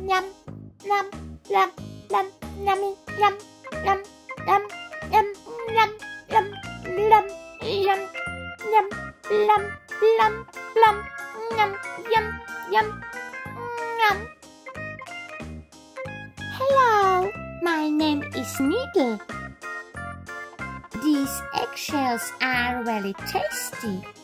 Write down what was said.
yum, yum, yum, yum, yummy, yum, yum, yum, yum, yum, yum, yum, yum, yum, plum, plum, plum, yum, yum, yum, yum. Hello, my name is Needle. These eggshells are very tasty.